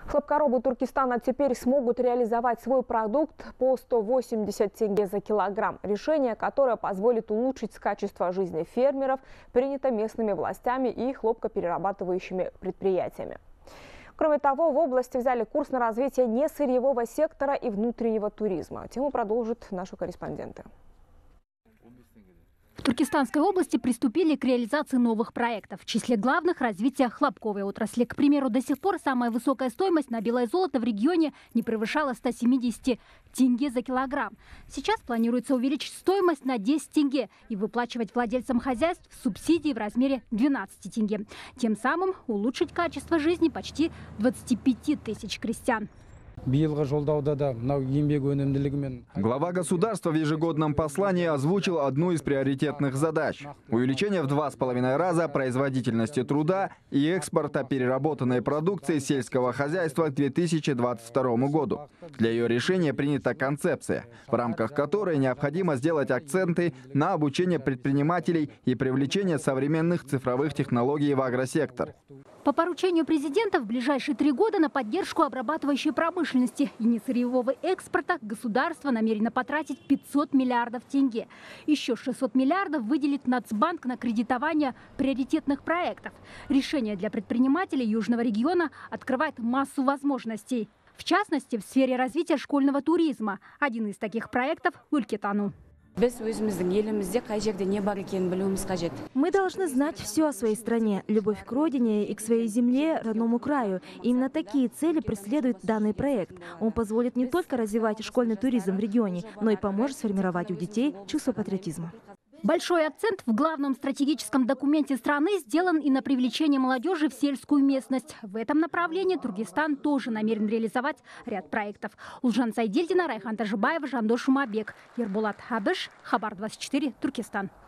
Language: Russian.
Хлопкоробы Туркестана теперь смогут реализовать свой продукт по 180 тенге за килограмм. Решение, которое позволит улучшить качество жизни фермеров, принято местными властями и хлопкоперерабатывающими предприятиями. Кроме того, в области взяли курс на развитие несырьевого сектора и внутреннего туризма. Тему продолжат наши корреспонденты. В Туркестанской области приступили к реализации новых проектов. В числе главных – развитие хлопковой отрасли. К примеру, до сих пор самая высокая стоимость на белое золото в регионе не превышала 170 тенге за килограмм. Сейчас планируется увеличить стоимость на 10 тенге и выплачивать владельцам хозяйств субсидии в размере 12 тенге. Тем самым улучшить качество жизни почти 25 тысяч крестьян. Глава государства в ежегодном послании озвучил одну из приоритетных задач – увеличение в 2,5 раза производительности труда и экспорта переработанной продукции сельского хозяйства к 2022 году. Для ее решения принята концепция, в рамках которой необходимо сделать акценты на обучение предпринимателей и привлечение современных цифровых технологий в агросектор. По поручению президента в ближайшие 3 года на поддержку обрабатывающей промышленности и несырьевого экспорта государство намерено потратить 500 миллиардов тенге. Еще 600 миллиардов выделит Нацбанк на кредитование приоритетных проектов. Решение для предпринимателей Южного региона открывает массу возможностей. В частности, в сфере развития школьного туризма. Один из таких проектов – Өлкетану. Мы должны знать все о своей стране, любовь к родине и к своей земле, родному краю. Именно такие цели преследует данный проект. Он позволит не только развивать школьный туризм в регионе, но и поможет сформировать у детей чувство патриотизма. Большой акцент в главном стратегическом документе страны сделан и на привлечение молодежи в сельскую местность. В этом направлении Туркестан тоже намерен реализовать ряд проектов. Улжан Сайдельдина, Райхан Тажибаева, Жандос Шумабек, Ербулат Хабыш, Хабар 24, Туркестан.